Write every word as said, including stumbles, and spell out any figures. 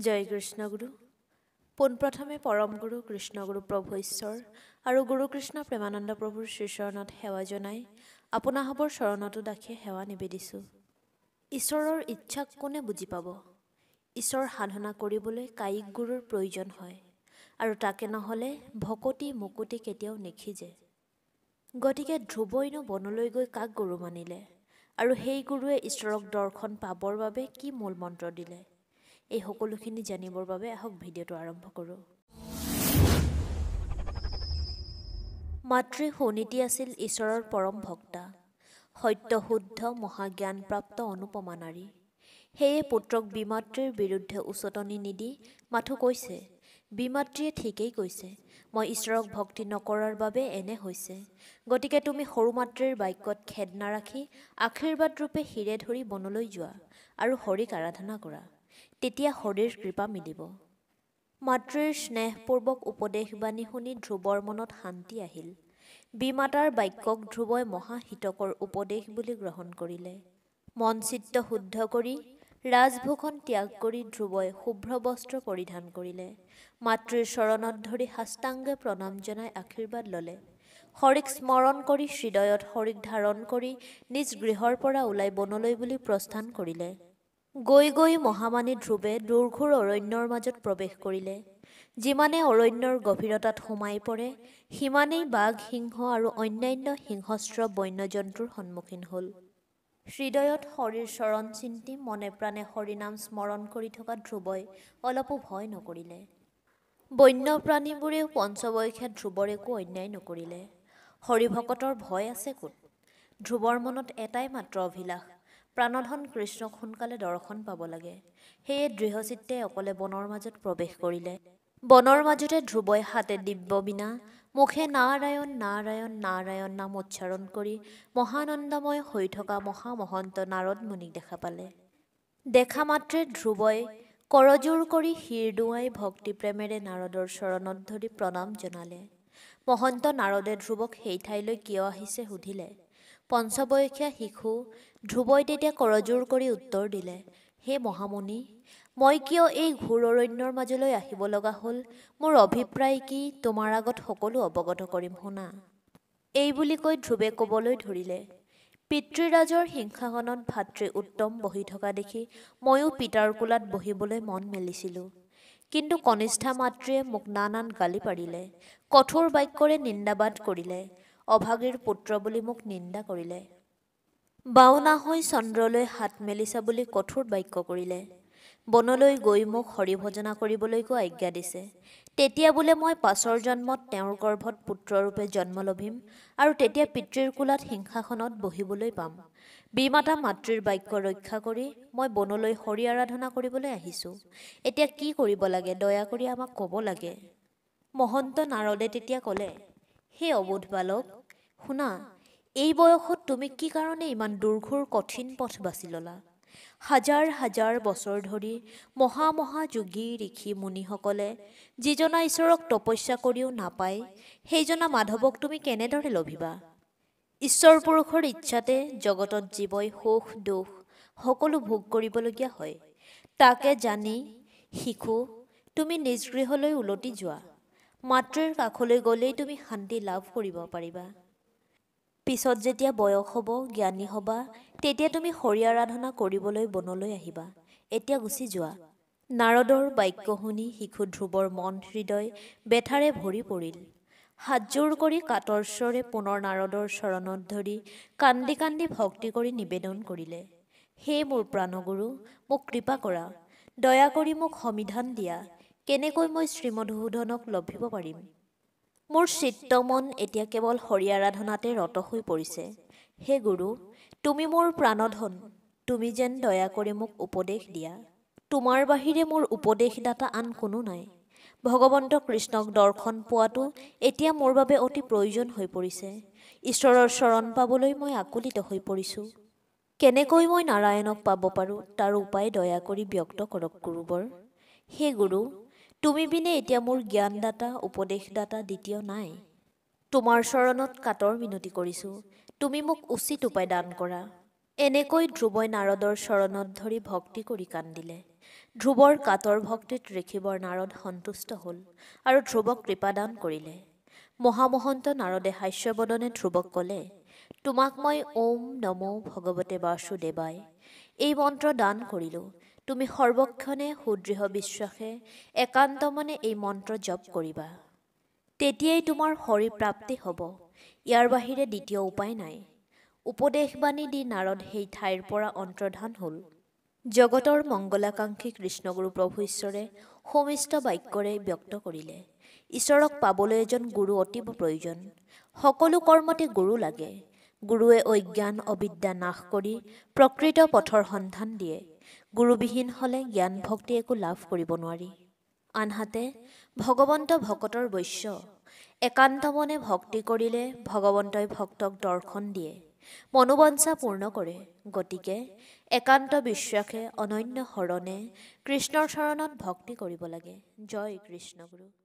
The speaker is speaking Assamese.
জয় কৃষ্ণগুৰু। পোনপ্ৰথমে পৰম গুৰু কৃষ্ণগুৰু প্ৰভু ঈশ্বৰ আৰু গুৰু কৃষ্ণ প্ৰেমানন্দ প্ৰভুৰ শ্ৰীচৰণত সেৱা জনাই আপোনাসৱৰ চৰণতো দাসী সেৱা নিবেদিছোঁ। ঈশ্বৰৰ ইচ্ছাক কোনে বুজি পাব? ঈশ্বৰ সাধনা কৰিবলৈ কায়িক গুৰুৰ প্ৰয়োজন হয় আৰু তাকে নহ'লে ভকতি মুকুতি কেতিয়াও নিখিজে। গতিকে ধ্ৰুৱইনো বনলৈ গৈ কাক গুৰু মানিলে আৰু সেই গুৰুৱে ঈশ্বৰক দৰ্শন পাবৰ বাবে কি মূল মন্ত্ৰ দিলে? এই সকলোখিনি জানিবৰ বাবে আহক ভিডিঅ'টো আৰম্ভ কৰোঁ। মাতৃ সুনীতি আছিল ঈশ্বৰৰ পৰম ভক্তা, সত্য শুদ্ধ মহাজ্ঞানপ্ৰাপ্ত অনুপমা নাৰী। সেয়ে পুত্ৰক বিমাতৃৰ বিৰুদ্ধে উচতনি নিদি মাথো কৈছে, বিমাতৃয়ে ঠিকেই কৈছে, মই ঈশ্বৰক ভক্তি নকৰাৰ বাবে এনে হৈছে। গতিকে তুমি সৰু মাতৃৰ বাক্যত খেদ নাৰাখি আশীৰ্বাদ ৰূপে শিৰে ধৰি বনলৈ যোৱা আৰু হৰিক আৰাধনা কৰা, তেতিয়া হৰিৰ কৃপা মিলিব। মাতৃৰ স্নেহপূৰ্বক উপদেশবাণী শুনি ধ্ৰুৱৰ মনত শান্তি আহিল। বিমাতাৰ বাক্যক ধ্ৰুৱই মহাহিতকৰ উপদেশ বুলি গ্ৰহণ কৰিলে। মন চিত্ত শুদ্ধ কৰি ৰাজভূষণ ত্যাগ কৰি ধ্ৰুৱই শুভ্ৰ বস্ত্ৰ পৰিধান কৰিলে। মাতৃৰ চৰণত ধৰি সাষ্টাংগে প্ৰণাম জনাই আশীৰ্বাদ ল'লে। হৰিক স্মৰণ কৰি হৃদয়ত হৰিক ধাৰণ কৰি নিজ গৃহৰ পৰা ওলাই বনলৈ বুলি প্ৰস্থান কৰিলে। গৈ গৈ মহামানী ধ্ৰুৱে দুৰ্ঘোৰ অৰণ্যৰ মাজত প্ৰৱেশ কৰিলে। যিমানে অৰণ্যৰ গভীৰতাত সোমাই পৰে সিমানেই বাঘ সিংহ আৰু অন্যান্য হিংস্ৰ বন্যজন্তুৰ সন্মুখীন হ'ল। হৃদয়ত হৰিৰ চৰণ চিন্তি মনে প্ৰাণে হৰিনাম স্মৰণ কৰি থকা ধ্ৰুৱই অলপো ভয় নকৰিলে। বন্যপ্ৰাণীবোৰেও পঞ্চবৈশে ধ্ৰুৱৰ একো অন্যায় নকৰিলে। হৰিভকতৰ ভয় আছে ক'ত? ধ্ৰুৱৰ মনত এটাই মাত্ৰ অভিলাষ, প্ৰাণধন কৃষ্ণক সোনকালে দৰ্শন পাব লাগে। সেয়ে দৃঢ়চিত্তে অকলে বনৰ মাজত প্ৰৱেশ কৰিলে। বনৰ মাজতে ধ্ৰুৱই হাতে দিব্য বীণা, মুখে নাৰায়ণ নাৰায়ণ নাৰায়ণ নাম উচ্চাৰণ কৰি মহানন্দময় হৈ থকা মহামহন্ত নাৰদ মুনিক দেখা পালে। দেখা মাত্ৰে ধ্ৰুৱই কৰজোৰ কৰি শিৰ দোৱাই ভক্তি প্ৰেমেৰে নাৰদৰ চৰণত ধৰি প্ৰণাম জনালে। মহন্ত নাৰদে ধ্ৰুৱক সেই ঠাইলৈ কিয় আহিছে সুধিলে। পঞ্চবয়সীয়া শিশু ধ্ৰুৱই তেতিয়া কৰজোৰ কৰি উত্তৰ দিলে, হে মহামুনি, মই কিয় এই ঘোৰ অৰণ্যৰ মাজলৈ আহিব লগা হ'ল, মোৰ অভিপ্ৰায় কি তোমাৰ আগত সকলো অৱগত কৰিম শুনা। এই বুলি কৈ ধ্ৰুৱে ক'বলৈ ধৰিলে, পিতৃৰাজৰ সিংহাসনত ভাতৃ উত্তম বহি থকা দেখি ময়ো পিতাৰ কোলাত বহিবলৈ মন মেলিছিলোঁ। কিন্তু কনিষ্ঠা মাতৃয়ে মোক নানান গালি পাৰিলে, কঠোৰ বাক্যৰে নিন্দাবাদ কৰিলে, অভাগীৰ পুত্ৰ বুলি মোক নিন্দা কৰিলে। বাওনা হৈ চন্দ্ৰলৈ হাত মেলিছা বুলি কঠোৰ বাক্য কৰিলে। বনলৈ গৈ মোক হৰিভজনা কৰিবলৈকো আজ্ঞা দিছে। তেতিয়া বোলে মই পাছৰ জন্মত তেওঁৰ গৰ্ভত পুত্ৰৰূপে জন্ম লভিম আৰু তেতিয়া পিতৃৰ কোলাত সিংহাসনত বহিবলৈ পাম। বিমাতা মাতৃৰ বাক্য ৰক্ষা কৰি মই বনলৈ হৰি আৰাধনা কৰিবলৈ আহিছোঁ। এতিয়া কি কৰিব লাগে দয়া কৰি আমাক ক'ব লাগে। মহন্ত নাৰদে তেতিয়া ক'লে, হে অবোধ বালক, শুনা, এই বয়সত তুমি কি কাৰণে ইমান দুৰ্ঘোৰ কঠিন পথ বাছি ল'লা? হাজাৰ হাজাৰ বছৰ ধৰি মহা মহা যোগী ঋষি মুনিসকলে যিজনা ঈশ্বৰক তপস্যা কৰিও নাপায়, সেইজনা মাধৱক তুমি কেনেদৰে লভিবা? ঈশ্বৰ পুৰুষৰ ইচ্ছাতে জগতত জীৱই সুখ দুখ সকলো ভোগ কৰিবলগীয়া হয়। তাকে জানি শিশু তুমি নিজ গৃহলৈ উলটি যোৱা। মাতৃৰ কাষলৈ গ'লেই তুমি শান্তি লাভ কৰিব পাৰিবা। পিছত যেতিয়া বয়স হ'ব, জ্ঞানী হ'বা, তেতিয়া তুমি হৰি আৰাধনা কৰিবলৈ বনলৈ আহিবা। এতিয়া গুচি যোৱা। নাৰদৰ বাক্য শুনি শিশু ধ্ৰুৱৰ মন হৃদয় বেথাৰে ভৰি পৰিল। হাতযোৰ কৰি কাতৰ স্বৰে পুনৰ নাৰদৰ চৰণত ধৰি কান্দি কান্দি ভক্তি কৰি নিবেদন কৰিলে, হে মোৰ প্ৰাণগুৰু, মোক কৃপা কৰা, দয়া কৰি মোক সমিধান দিয়া, কেনেকৈ মই শ্ৰীমধুসূদনক লভিব পাৰিম? মোৰ চিত্ত মন এতিয়া কেৱল হৰি আৰাধনাতে ৰত হৈ পৰিছে। হে গুৰু, তুমি মোৰ প্ৰাণধন, তুমি যেন দয়া কৰি মোক উপদেশ দিয়া। তোমাৰ বাহিৰে মোৰ উপদেশদাতা আন কোনো নাই। ভগৱন্ত কৃষ্ণক দৰ্শন পোৱাটো এতিয়া মোৰ বাবে অতি প্ৰয়োজন হৈ পৰিছে। ঈশ্বৰৰ চৰণ পাবলৈ মই আকুলিত হৈ পৰিছোঁ। কেনেকৈ মই নাৰায়ণক পাব পাৰোঁ তাৰ উপায় দয়া কৰি ব্যক্ত কৰক গুৰুবৰ। হে গুৰু, তুমি বিনে এতিয়া মোৰ জ্ঞানদাতা উপদেশদাতা দ্বিতীয় নাই। তোমাৰ চৰণত কাতৰ মিনতি কৰিছোঁ, তুমি মোক উচিত উপায় দান কৰা। এনেকৈ ধ্ৰুৱই নাৰদৰ চৰণত ধৰি ভক্তি কৰি কান্দিলে। ধ্ৰুৱৰ কাতৰ ভক্তিত ঋষিবৰ নাৰদ সন্তুষ্ট হ'ল আৰু ধ্ৰুৱক কৃপাদান কৰিলে। মহামহন্ত নাৰদে হাস্যবদনে ধ্ৰুৱক ক'লে, তোমাক মই ওম নমো ভগৱতে বাসুদেৱায় এই মন্ত্ৰ দান কৰিলোঁ। তুমি সৰ্বক্ষণে সুদৃঢ় বিশ্বাসে একান্ত মনে এই মন্ত্ৰ জপ কৰিবা। তেতিয়াই তোমাৰ হৰি প্ৰাপ্তি হ'ব। ইয়াৰ বাহিৰে দ্বিতীয় উপায় নাই। উপদেশবাণী দি নাৰদ সেই ঠাইৰ পৰা অন্তৰ্ধান হ'ল। জগতৰ মংগলাকাংক্ষী কৃষ্ণগুৰু প্ৰভু ঈশ্বৰে সমিষ্ট বাক্যৰে ব্যক্ত কৰিলে, ঈশ্বৰক পাবলৈ এজন গুৰু অতীৱ প্ৰয়োজন। সকলো কৰ্মতে গুৰু লাগে। গুৰুৱে অজ্ঞান অবিদ্যা নাশ কৰি প্ৰকৃত পথৰ সন্ধান দিয়ে। গুৰুবিহীন হ'লে জ্ঞান ভক্তি একো লাভ কৰিব নোৱাৰি। আনহাতে ভগৱন্ত ভকতৰ বৈশ্য। একান্ত মনে ভক্তি কৰিলে ভগৱন্তই ভক্তক দৰ্শন দিয়ে, মনোবাঞ্ছা পূৰ্ণ কৰে। গতিকে একান্ত বিশ্বাসে অনন্য শৰণে কৃষ্ণৰ চৰণত ভক্তি কৰিব লাগে। জয় কৃষ্ণগুৰু।